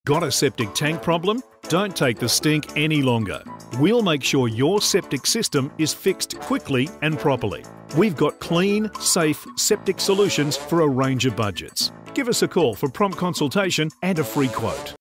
Got a septic tank problem? Don't take the stink any longer. We'll make sure your septic system is fixed quickly and properly. We've got clean, safe septic solutions for a range of budgets. Give us a call for prompt consultation and a free quote.